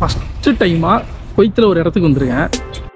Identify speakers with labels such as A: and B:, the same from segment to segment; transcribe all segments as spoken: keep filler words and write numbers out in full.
A: First டைமாக குவைத்தில் ஒரு இடத்துக்கு வந்திருக்கேன்.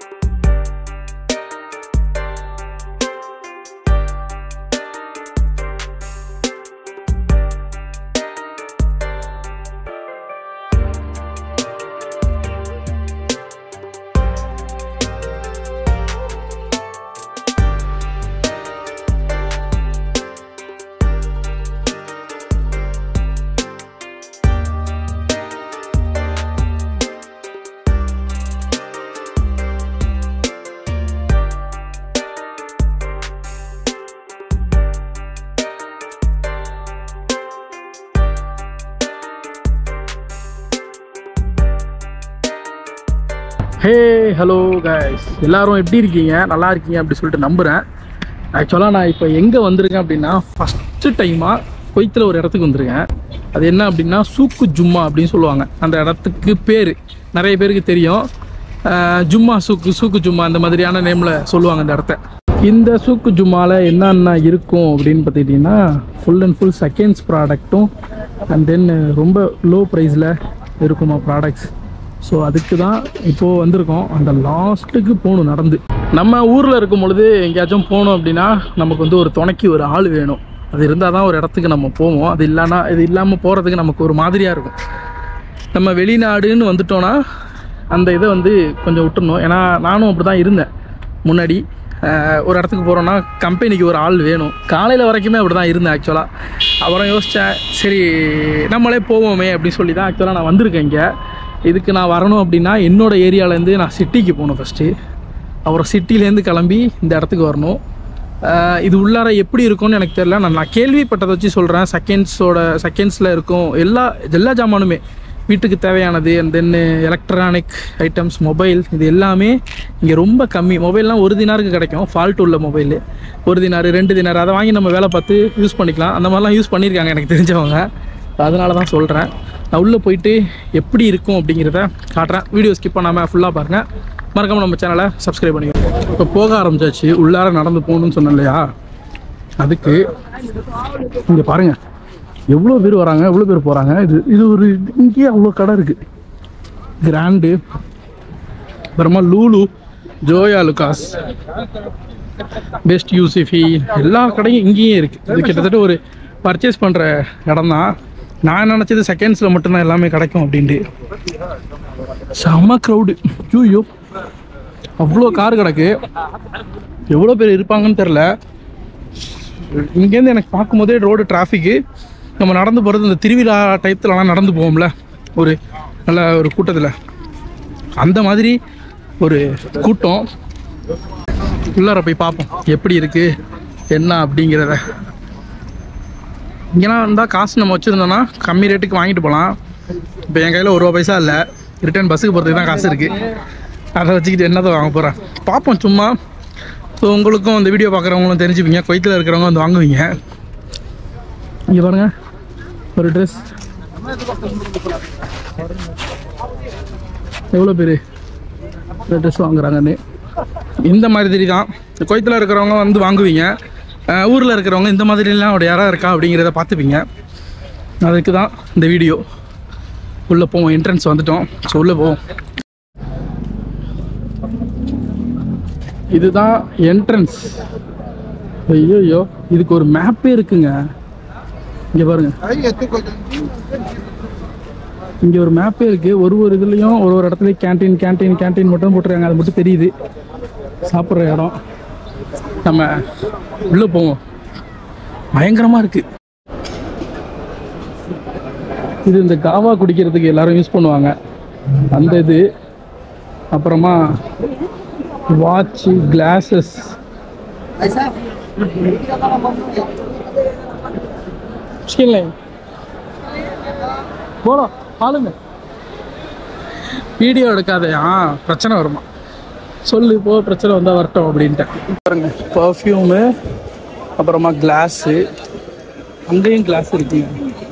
A: ஹே ஹலோ கைஸ், எல்லோரும் எப்படி இருக்கீங்க? நல்லா இருக்கீங்க அப்படி சொல்லிட்டு நம்புகிறேன். ஆக்சுவலாக நான் இப்போ எங்கே வந்திருக்கேன் அப்படின்னா, ஃபஸ்ட்டு டைமாக குவைத்தில் ஒரு இடத்துக்கு வந்திருக்கேன். அது என்ன அப்படின்னா சூக்கு ஜும்மா அப்படின்னு சொல்லுவாங்க. அந்த இடத்துக்கு பேர் நிறைய பேருக்கு தெரியும். ஜும்மா சூக்கு, சூக்கு ஜும்மா அந்த மாதிரியான நேமில் சொல்லுவாங்க இந்த இடத்த. இந்த சூக்கு ஜும்மாவில் என்னென்ன இருக்கும் அப்படின்னு பார்த்துக்கிட்டிங்கன்னா, ஃபுல் அண்ட் ஃபுல் செகண்ட்ஸ் ப்ராடக்ட்டும் அண்ட் தென் ரொம்ப லோ ப்ரைஸில் இருக்குமா ப்ராடக்ட்ஸ். ஸோ அதுக்கு தான் இப்போது வந்திருக்கோம். அந்த லாஸ்ட்டுக்கு போகணும் நடந்து. நம்ம ஊரில் இருக்கும் பொழுது எங்கேயாச்சும் போகணும் அப்படின்னா நமக்கு வந்து ஒரு துணைக்கு ஒரு ஆள் வேணும். அது இருந்தால் தான் ஒரு இடத்துக்கு நம்ம போவோம். அது இல்லைன்னா இது இல்லாமல் போகிறதுக்கு நமக்கு ஒரு மாதிரியாக இருக்கும். நம்ம வெளிநாடுன்னு வந்துட்டோன்னா அந்த இதை வந்து கொஞ்சம் விட்டுறணும். ஏன்னா நானும் அப்படி தான் இருந்தேன் முன்னாடி. ஒரு இடத்துக்கு போகிறோன்னா கம்பெனிக்கு ஒரு ஆள் வேணும். காலையில் வரைக்குமே அப்படி தான் இருந்தேன் ஆக்சுவலாக. அப்புறம் யோசித்தேன், சரி நம்மளே போவோமே அப்படின்னு சொல்லி தான் ஆக்சுவலாக நான் வந்திருக்கேன் இங்கே. இதுக்கு நான் வரணும் அப்படின்னா என்னோடய ஏரியாவிலேருந்து நான் சிட்டிக்கு போகணும் ஃபஸ்ட்டு. அப்புறம் சிட்டிலேருந்து கிளம்பி இந்த இடத்துக்கு வரணும். இது உள்ளார எப்படி இருக்கும்னு எனக்கு தெரியல. நான் நான் கேள்விப்பட்டதை வச்சு சொல்கிறேன். செகண்ட்ஸோட செகண்ட்ஸில் இருக்கும் எல்லா எல்லா ஜாமானுமே, வீட்டுக்கு தேவையானது and then electronic items, mobile, இது எல்லாமே இங்கே ரொம்ப கம்மி. மொபைல்லாம் ஒரு தினாருக்கு கிடைக்கும், ஃபால்ட் உள்ள மொபைலு. ஒரு தினார் ரெண்டு தினார் அதை வாங்கி நம்ம வேலை பார்த்து யூஸ் பண்ணிக்கலாம். அந்த மாதிரிலாம் யூஸ் பண்ணியிருக்காங்க எனக்கு தெரிஞ்சவங்க. அதனால தான் சொல்கிறேன். நான் உள்ளே போயிட்டு எப்படி இருக்கும் அப்படிங்கிறத காட்டுறேன். வீடியோ ஸ்கிப் பண்ணாமல் ஃபுல்லாக பாருங்கள். மறக்காமல் நம்ம சேனலை சப்ஸ்கிரைப் பண்ணிக்கிறோம். இப்போ போக ஆரம்பிச்சாச்சு. உள்ளார நடந்து போகணுன்னு சொன்னேன் இல்லையா, அதுக்கு இங்கே பாருங்கள் எவ்வளோ பேர் வராங்க, எவ்வளோ பேர் போகிறாங்க. இது இது ஒரு இங்கேயே அவ்வளோ கடை இருக்குது. கிராண்டு, அப்புறமா Lulu, Joyalukkas, best Yousifi, எல்லா கடையும் இங்கேயே இருக்குது. இது கிட்டத்தட்ட ஒரு பர்ச்சேஸ் பண்ணுற இடம் தான். நான் நினச்சது செகண்ட்ஸில் மட்டும்தான் எல்லாமே கிடைக்கும் அப்படின்ட்டு. செம்ம க்ரௌடு. ஐயோ அவ்வளோ கார் கிடக்கு. எவ்வளோ பேர் இருப்பாங்கன்னு தெரில. இங்கேருந்து எனக்கு பார்க்கும்போதே ரோடு டிராஃபிக்கு. நம்ம நடந்து போகிறது இந்த திருவிழா டைத்துலலாம் நடந்து போவோம்ல ஒரு நல்ல ஒரு கூட்டத்தில், அந்த மாதிரி ஒரு கூட்டம். உள்ளார போய் பார்ப்போம் எப்படி இருக்குது என்ன அப்படிங்கிறத. இங்கெல்லாம் வந்தால் காசு நம்ம வச்சுருந்தோன்னா கம்மி ரேட்டுக்கு வாங்கிட்டு போகலாம். இப்போ என் கையில் ஒரு ரூபா பைசா இல்லை. ரிட்டர்ன் பஸ்ஸுக்கு போகிறதுக்கு தான் காசு இருக்குது. அதை வச்சுக்கிட்டு என்னதை வாங்க போகிறேன் பார்ப்போம் சும்மா. ஸோ உங்களுக்கும் இந்த வீடியோ பார்க்குறவங்களும் தெரிஞ்சுப்பீங்க. குவைத்தில் இருக்கிறவங்க வந்து வாங்குவீங்க. இங்கே பாருங்கள் ஒரு ட்ரெஸ் எவ்வளோ பேர் இந்த ட்ரெஸ் வாங்குறாங்கன்னு. இந்த மாதிரி தான் குவைத்தில் இருக்கிறவங்க வந்து வாங்குவீங்க. ஊரில் இருக்கிறவங்க இந்த மாதிரிலாம் ஒரு யாராக இருக்கா அப்படிங்கிறத பார்த்துப்பீங்க. அதுக்கு தான் இந்த வீடியோ. உள்ளே போவோம். என்ட்ரன்ஸ் வந்துட்டோம். ஸோ உள்ளே போவோம். இதுதான் என்ட்ரன்ஸ். ஐயோ ஐயோ இதுக்கு ஒரு மேப்பே இருக்குங்க. இங்கே பாருங்க, இங்கே ஒரு மேப்பே இருக்குது. ஒரு ஒரு இதுலேயும் ஒரு ஒரு இடத்துலையும் கேன்டீன் கேன்டீன் கேன்டீன் மட்டும் போட்டுருக்காங்க. அது மட்டும் தெரியுது. சாப்பிட்ற இடம். நம்ம உள்ளே போவோம். பயங்கரமாக இருக்குது. இது இந்த காவா குடிக்கிறதுக்கு எல்லாரும் யூஸ் பண்ணுவாங்க அந்த இது. அப்புறமா வாட்சு, கிளாஸஸ், போகிறோம் ஆளுங்க. வீடியோ எடுக்காதையா பிரச்சனை வருமா சொல்லு. இப்போ பிரச்சனை வந்தால் வரட்டும் அப்படின்ட்டு பாருங்க. பர்ஃப்யூமு, அப்புறமா கிளாஸு, அங்கேயும் கிளாஸ் இருக்குங்க.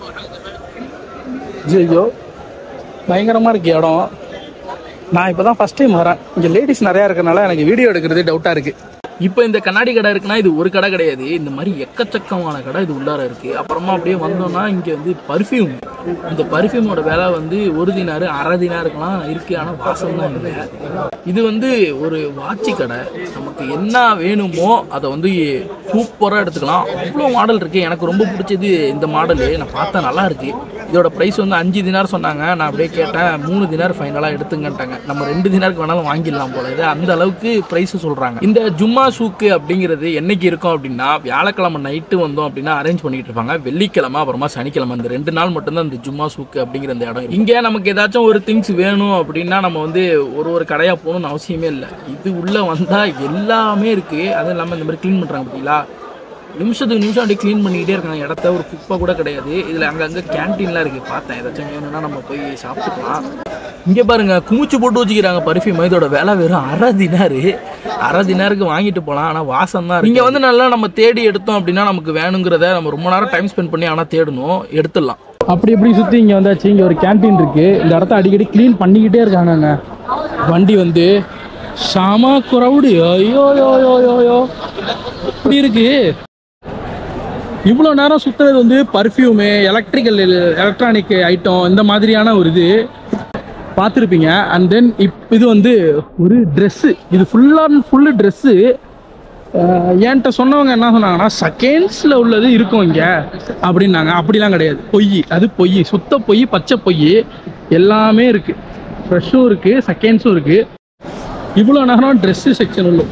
A: ஐயோ பயங்கரமாக இருக்குது இடம். நான் இப்போ தான் ஃபஸ்ட் டைம் வரேன். இங்கே லேடிஸ் நிறையா இருக்கிறனால எனக்கு வீடியோ எடுக்கிறதே டவுட்டாக இருக்குது. இப்போ இந்த கண்ணாடி கடை இருக்குன்னா இது ஒரு கடை கிடையாது, இந்த மாதிரி எக்கச்சக்கமான கடை இது உள்ளார இருக்கு. அப்புறமா அப்படியே வந்தோம்னா இங்கே வந்து பர்ஃப்யூம், இந்த பர்ஃப்யூமோட விலை வந்து ஒரு தினாரு அரை தினாருக்கெல்லாம் இருக்கு, ஆனால் வாசம் தான் இல்லை. இது வந்து ஒரு வாட்சி கடை, நமக்கு என்ன வேணுமோ அதை வந்து சூப்பராக எடுத்துக்கலாம். அவ்வளோ மாடல் இருக்கு. எனக்கு ரொம்ப பிடிச்சது இந்த மாடலு, நான் பார்த்தா நல்லா இருக்கு. இதோட ப்ரைஸ் வந்து அஞ்சு தினார் சொன்னாங்க. நான் அப்படியே கேட்டேன், மூணு தினார் ஃபைனலாக எடுத்துங்கன்ட்டாங்க. நம்ம ரெண்டு தினாருக்கு வேணாலும் வாங்கிடலாம் போல, இது அந்த அளவுக்கு ப்ரைஸ் சொல்கிறாங்க. இந்த ஜும்மா சூக்கு அப்படிங்கிறது என்னைக்கு இருக்கும் அப்படின்னா, வியாழக்கிழமை நைட்டு வந்தோம் அப்படின்னா அரேஞ்ச் பண்ணிட்டு இருப்பாங்க. வெள்ளிக்கிழமை அப்புறமா சனிக்கிழமை, இந்த ரெண்டு நாள் மட்டும்தான் இந்த ஜும்மா சூக்கு அப்படிங்கிற இந்த இடம். இங்கே நமக்கு ஏதாச்சும் ஒரு திங்ஸ் வேணும் அப்படின்னா நம்ம வந்து ஒரு ஒரு கடையாக போகணும்னு அவசியமே இல்லை. இது உள்ளே வந்தால் எல்லாமே இருக்குது. அதுவும் இல்லாமல் இந்த மாதிரி க்ளீன் பண்ணுறாங்க பார்த்தீங்களா, நிமிஷத்துக்கு நிமிஷம் அப்படியே க்ளீன் பண்ணிக்கிட்டே இருக்காங்க. இடத்த ஒரு குப்பை கூட கிடையாது. இதில் அங்கங்கே கேன்டீன்லாம் இருக்குது. பார்த்தேன், ஏதாச்சும் வேணும்னா நம்ம போய் சாப்பிட்டுக்கலாம். இங்கே பாருங்கள், குமிச்சு போட்டு வச்சுக்கிறாங்க பர்ஃப்யூம். இதோட விலை வெறும் அரை தினாரு. அரை தினாருக்கு வாங்கிட்டு போகலாம், ஆனால் வாசம் தான். இங்கே வந்து நல்லா நம்ம தேடி எடுத்தோம் அப்படின்னா நமக்கு வேணுங்கிறத நம்ம ரொம்ப நேரம் டைம் ஸ்பெண்ட் பண்ணி ஆனால் தேடணும், எடுத்துடலாம். அப்படி எப்படி சுற்றி இங்கே வந்தாச்சு. இங்கே ஒரு கேன்டீன் இருக்குது. இந்த இடத்த அடிக்கடி க்ளீன் பண்ணிக்கிட்டே இருக்காங்க. வண்டி வந்து சாமா குரவுடு, ஐயோ யோ யோ யோ இப்படி இருக்கு. இவ்வளோ நேரம் சுற்றுறது வந்து பர்ஃப்யூமு, எலக்ட்ரிக்கல் எலக்ட்ரானிக் ஐட்டம் இந்த மாதிரியான ஒரு இது பார்த்துருப்பீங்க. அண்ட் தென் இப் இது வந்து ஒரு ட்ரெஸ்ஸு, இது ஃபுல் அண்ட் ஃபுல்லு ட்ரெஸ்ஸு. என்கிட்ட சொன்னவங்க என்ன சொன்னாங்கன்னா, செகண்ட்ஸில் உள்ளது இருக்கும் இங்கே அப்படின்னாங்க. அப்படிலாம் கிடையாது, பொய். அது பொய், சுத்த பொய், பச்சை பொய். எல்லாமே இருக்குது, ஃப்ரெஷ்ஷும் இருக்குது, செகண்ட்ஸும் இருக்குது. இவ்வளோ நேரம் ட்ரெஸ்ஸு செக்ஷன் உள்ள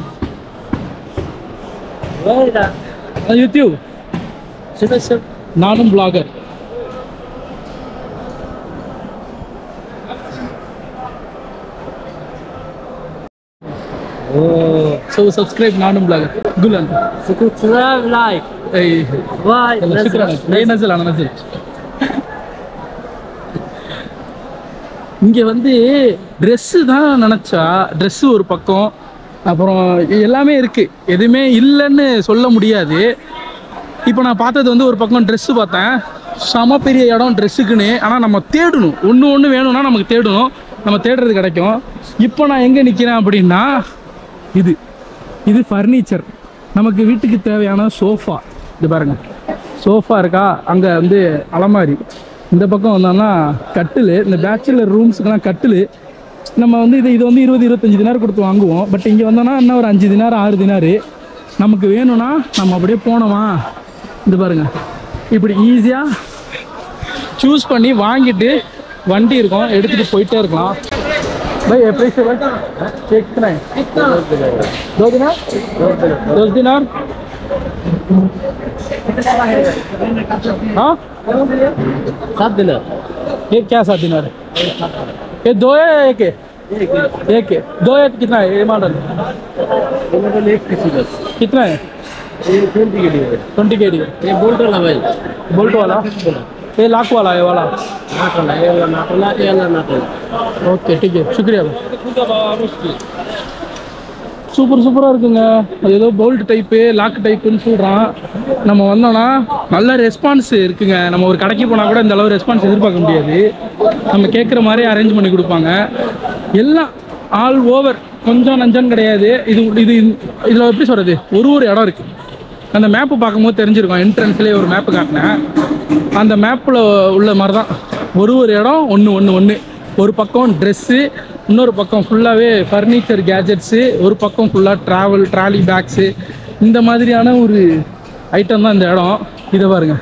A: யூடியூப் நானும் பிளாகர். So subscribe நானும் பிளாகர். குலன் subscribe like hey why shukran nahi nazal ana nazal. இங்கே வந்து ட்ரெஸ்ஸு தான் நினச்சா, ட்ரெஸ்ஸு ஒரு பக்கம், அப்புறம் எல்லாமே இருக்குது, எதுவுமே இல்லைன்னு சொல்ல முடியாது. இப்போ நான் பார்த்தது வந்து ஒரு பக்கம் ட்ரெஸ்ஸு பார்த்தேன், செம பெரிய இடம் ட்ரெஸ்ஸுக்குன்னு. ஆனால் நம்ம தேடணும், ஒன்று ஒன்று வேணும்னா நமக்கு தேடணும், நம்ம தேடுறது கிடைக்கும். இப்போ நான் எங்கே நிற்கிறேன் அப்படின்னா, இது இது ஃபர்னிச்சர், நமக்கு வீட்டுக்கு தேவையான சோஃபா. இது பாருங்கள், சோஃபா இருக்கா, அங்கே வந்து அலமாரி. இந்த பக்கம் வந்தோம்னா கட்டில், இந்த பேச்சுலர் ரூம்ஸுக்கெல்லாம் கட்டில். நம்ம வந்து இது இது வந்து இருபது இருபத்தஞ்சி தினார் கொடுத்து வாங்குவோம். பட் இங்கே வந்தோன்னா இன்னும் ஒரு அஞ்சு தினார் ஆறு தினார் நமக்கு வேணும்னா நம்ம அப்படியே போனோமா, இது பாருங்கள், இப்படி ஈஸியாக சூஸ் பண்ணி வாங்கிட்டு வண்டி இருக்கும், எடுத்துகிட்டு போயிட்டே இருக்கலாம். भाई पैसे कितना है? दो दिनार दस दिनार हाँ सात दिनार. ये क्या सात दिनार है? ये दो है एक है? एक है. दो है कितना है ये मॉडल? कितना है? ये ट्वेंटी के लिए. ट्वेंटी के लिए. ये बोल्ट वाला भाई, बोल्ट वाला, ये लाख वाला है वाला नाट वाला, ये वाला नाट वाला, ये वाला नाट वाला. ओके ठीक है, शुक्रिया. சூப்பர் சூப்பராக இருக்குங்க. அது ஏதோ போல்ட் டைப்பு, லாக் டைப்புன்னு சொல்கிறான். நம்ம வந்தோன்னா நல்ல ரெஸ்பான்ஸ் இருக்குங்க. நம்ம ஒரு கடைக்கு போனால் கூட இந்த அளவு ரெஸ்பான்ஸ் எதிர்பார்க்க முடியாது. நம்ம கேட்குற மாதிரி அரேஞ்ச் பண்ணி கொடுப்பாங்க. எல்லாம் ஆல் ஓவர், கொஞ்சம் நஞ்சம் கிடையாது. இது இது இதில் எப்படி சொல்கிறது, ஒரு ஒரு இடம் இருக்குது. அந்த மேப்பு பார்க்கும்போது தெரிஞ்சிருக்கும், என்ட்ரன்ஸ்லேயே ஒரு மேப்பு காட்டினேன். அந்த மேப்பில் உள்ள மாதிரி தான் ஒரு ஒரு இடம் ஒன்று ஒன்று ஒன்று. ஒரு பக்கம் ட்ரெஸ்ஸு, இன்னொரு பக்கம் ஃபுல்லாகவே ஃபர்னிச்சர் கேஜெட்ஸு, ஒரு பக்கம் ஃபுல்லாக ட்ராவல் ட்ராலி பேக்ஸு, இந்த மாதிரியான ஒரு ஐட்டம் தான் இந்த இடம். இதை பாருங்கள்,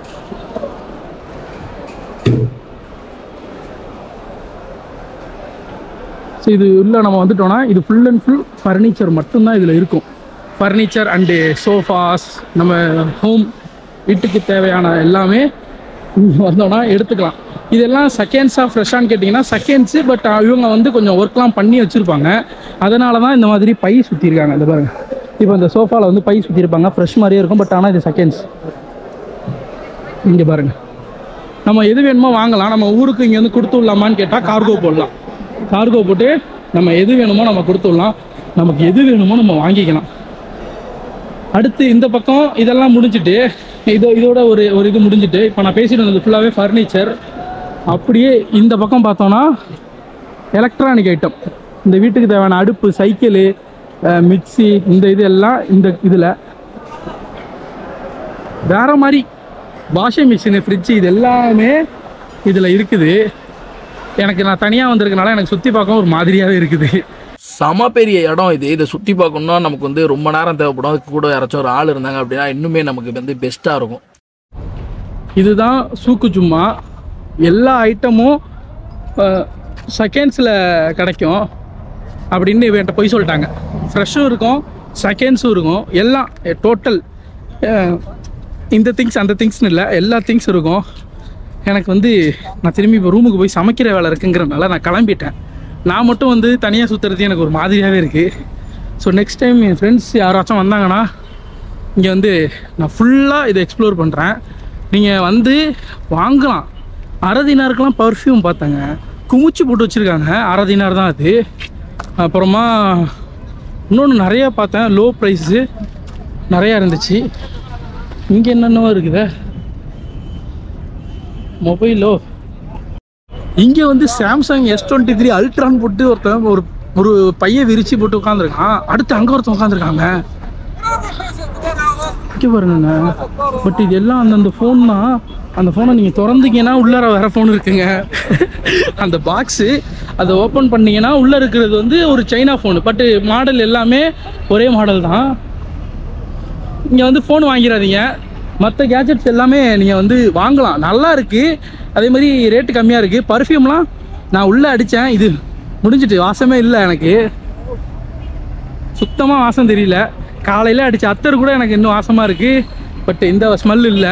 A: ஸோ இது உள்ள நம்ம வந்துட்டோன்னா இது ஃபுல் அண்ட் ஃபுல் ஃபர்னிச்சர் மட்டும்தான் இதில் இருக்கும். ஃபர்னிச்சர் அண்டு சோஃபாஸ், நம்ம ஹோம் வீட்டுக்கு தேவையான எல்லாமே இங்கே வந்தோன்னா எடுத்துக்கலாம். இதெல்லாம் செகண்ட்ஸாக ஃப்ரெஷ்ஷான்னு கேட்டிங்கன்னா செகண்ட்ஸு. பட் இவங்க வந்து கொஞ்சம் ஒர்க்லாம் பண்ணி வச்சுருப்பாங்க. அதனால தான் இந்த மாதிரி பை சுற்றிருக்காங்க. இந்த பாருங்கள், இப்போ இந்த சோஃபாவில் வந்து பை சுற்றிருப்பாங்க, ஃப்ரெஷ் மாதிரியே இருக்கும். பட் ஆனால் இது செகண்ட்ஸ். இங்கே பாருங்கள், நம்ம எது வேணுமோ வாங்கலாம். நம்ம ஊருக்கு இங்கே வந்து கொடுத்து விடலாமான்னு கேட்டால் கார்கோ போடலாம். கார்கோ போட்டு நம்ம எது வேணுமோ நம்ம கொடுத்து விடலாம். நமக்கு எது வேணுமோ நம்ம வாங்கிக்கலாம். அடுத்து இந்த பக்கம் இதெல்லாம் முடிஞ்சுட்டு, இதோ இதோட ஒரு ஒரு இது முடிஞ்சுட்டு, இப்போ நான் பேசிட்டு வந்தது ஃபுல்லாகவே ஃபர்னிச்சர். அப்படியே இந்த பக்கம் பார்த்தோன்னா எலக்ட்ரானிக் ஐட்டம், இந்த வீட்டுக்கு தேவையான அடுப்பு, சைக்கிளு, மிக்சி இந்த இது எல்லாம் இந்த இதில் வேறு மாதிரி. வாஷிங் மிஷினு, ஃப்ரிட்ஜு இது எல்லாமே இதில் இருக்குது. எனக்கு நான் தனியாக வந்திருக்கனால எனக்கு சுற்றி பார்க்க ஒரு மாதிரியாகவே இருக்குது.
B: செம பெரிய இடம் இது. இதை சுற்றி பார்க்கணுன்னா நமக்கு வந்து ரொம்ப நேரம் தேவைப்படும். அதுக்கு கூட யாராச்சும் ஒரு ஆள் இருந்தாங்க அப்படின்னா இன்னுமே நமக்கு வந்து பெஸ்ட்டாக இருக்கும்.
A: இதுதான் சூக்கு ஜும்மா. எல்லா ஐட்டமும் செகண்ட்ஸில் கிடைக்கும் அப்படின்னு இவன்ட்ட போய் சொல்லிட்டாங்க. ஃப்ரெஷ்ஷும் இருக்கும், செகண்ட்ஸும் இருக்கும், எல்லாம் டோட்டல் இந்த திங்ஸ் அந்த திங்ஸ்னு இல்லை, எல்லா திங்ஸ் இருக்கும். எனக்கு வந்து நான் திரும்பி இப்போ ரூமுக்கு போய் சமைக்கிற வேலை இருக்குங்கிறனால நான் கிளம்பிட்டேன். நான் மட்டும் வந்து தனியாக சுற்றுறது எனக்கு ஒரு மாதிரியாகவே இருக்குது. ஸோ நெக்ஸ்ட் டைம் என் ஃப்ரெண்ட்ஸ் யாராச்சும் வந்தாங்கன்னா இங்கே வந்து நான் ஃபுல்லாக இதை எக்ஸ்ப்ளோர் பண்ணுறேன். நீங்கள் வந்து வாங்கலாம். அரை தினாருக்கெலாம் பர்ஃப்யூம் பார்த்தாங்க, குமிச்சு போட்டு வச்சுருக்காங்க. அரை தினார் தான் அது. அப்புறமா இன்னொன்று நிறையா பார்த்தேன், லோ ப்ரைஸு நிறையா இருந்துச்சு. இங்கே என்னென்னவோ இருக்குதே, மொபைலோ. இங்கே வந்து சாம்சங் எஸ் டுவெண்ட்டி த்ரீ அல்ட்ரான்னு போட்டு ஒருத்தன் ஒரு ஒரு பைய விரிச்சு போட்டு உட்காந்துருக்கான். அடுத்து அங்கே ஒருத்தன் உட்காந்துருக்காங்க. இங்கே பாருங்க. பட் இது எல்லாம் அந்தந்த ஃபோன் தான். அந்த ஃபோனை நீங்கள் திறந்தீங்கன்னா உள்ளார வேறு ஃபோன் இருக்குங்க. அந்த பாக்ஸு அதை ஓப்பன் பண்ணிங்கன்னா உள்ளே இருக்கிறது வந்து ஒரு சைனா ஃபோனு. பட்டு மாடல் எல்லாமே ஒரே மாடல் தான். இங்கே வந்து ஃபோன் வாங்கிடாதீங்க. மற்ற கேஜெட்ஸ் எல்லாமே நீங்கள் வந்து வாங்கலாம், நல்லா இருக்குது. அதே மாதிரி ரேட்டு கம்மியாக இருக்குது. பர்ஃப்யூம்லாம் நான் உள்ளே அடித்தேன், இது முடிஞ்சிட்டு வாசமே இல்லை. எனக்கு சுத்தமாக வாசம் தெரியல. காலையில் அடித்த அத்தர் கூட எனக்கு இன்னும் வாசமாக இருக்குது. பட் இந்த ஸ்மெல் இல்லை.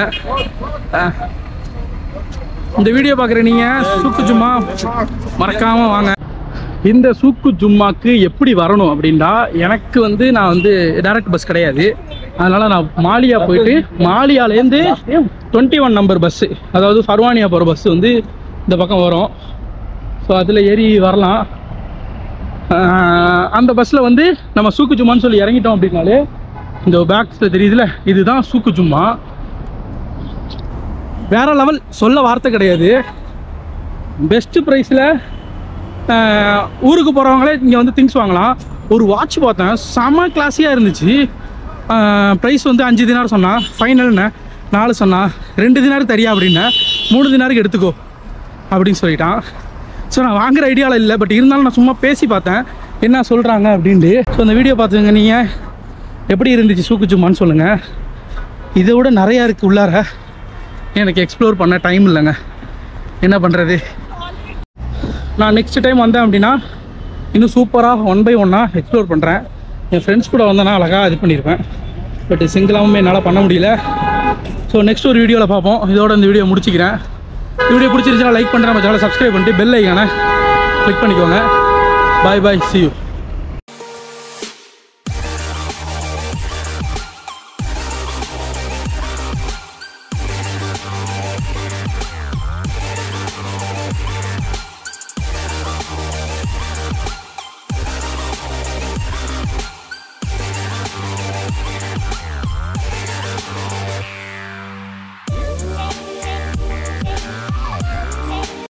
A: இந்த வீடியோ பார்க்குற நீங்கள் சூக்கு ஜும்மா மறக்காமல் வாங்க. இந்த சூக்கு ஜும்மாக்கு எப்படி வரணும் அப்படின்னா, எனக்கு வந்து நான் வந்து டைரக்ட் பஸ் கிடையாது. அதனால் நான் மாலியா போயிட்டு மாலியாலேருந்து டுவெண்ட்டி ஒன் நம்பர் பஸ்ஸு, அதாவது ஃபர்வானியா போகிற பஸ்ஸு வந்து இந்த பக்கம் வரும். ஸோ அதில் ஏறி வரலாம். அந்த பஸ்ஸில் வந்து நம்ம சூக்கு ஜும்மான்னு சொல்லி இறங்கிட்டோம் அப்படின்னாலே இந்த பேக்ஸில் தெரியுதுல, இதுதான் சூக்கு ஜும்மா. வேறு லெவல், சொல்ல வார்த்தை கிடையாது. பெஸ்ட்டு ப்ரைஸில் ஊருக்கு போகிறவங்களே இங்கே வந்து திங்ஸ் வாங்கலாம். ஒரு வாட்ச் பார்த்தேன், செம கிளாஸியாக இருந்துச்சு. ப்ரைஸ் வந்து அஞ்சு தினார் சொன்னான், ஃபைனல்னு நாலு சொன்னான். ரெண்டு தினார் தரியா அப்படின்னா மூணு தினாருக்கு எடுத்துக்கோ அப்படின்னு சொல்லிட்டான். ஸோ நான் வாங்குகிற ஐடியாவில் இல்லை. பட் இருந்தாலும் நான் சும்மா பேசி பார்த்தேன் என்ன சொல்கிறாங்க அப்படின்ட்டு. ஸோ அந்த வீடியோ பார்த்துங்க. நீங்கள் எப்படி இருந்துச்சு சூக்கு ஜும்மான்னு சொல்லுங்கள். இதை விட நிறையா இருக்குது உள்ளார. எனக்கு எக்ஸ்ப்ளோர் பண்ண டைம் இல்லைங்க, என்ன பண்ணுறது. நான் நெக்ஸ்ட் டைம் வந்தேன் அப்படின்னா இன்னும் சூப்பராக ஒன் பை ஒன்னாக எக்ஸ்ப்ளோர் பண்ணுறேன். என் ஃப்ரெண்ட்ஸ் கூட வந்தேன்னா அழகாக இது பண்ணியிருப்பேன். பட் சிங்கிளாகவும் என்னால் பண்ண முடியல. ஸோ நெக்ஸ்ட் ஒரு வீடியோவில் பார்ப்போம். இதோட இந்த வீடியோ முடிச்சிக்கிறேன். வீடியோ பிடிச்சிருந்துச்சுன்னா லைக் பண்ணுறேன், நம்ம சேனலை சப்ஸ்கிரைப் பண்ணிட்டு பெல் ஐக்கானை கிளிக் பண்ணிக்கோங்க. பாய் பாய், see you.